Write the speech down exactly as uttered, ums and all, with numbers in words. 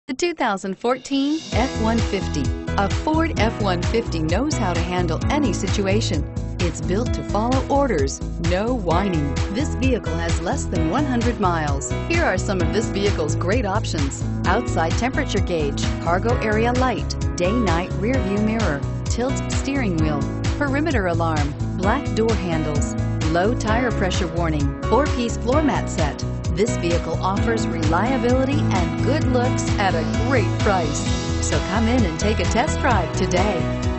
The two thousand fourteen F one fifty. A Ford F one fifty knows how to handle any situation. It's built to follow orders, no whining. This vehicle has less than one hundred miles. Here are some of this vehicle's great options: outside temperature gauge, cargo area light, day-night rear view mirror, tilt steering wheel, perimeter alarm, black door handles, low tire pressure warning, four-piece floor mat set. This vehicle offers reliability and good looks at a great price. So come in and take a test drive today.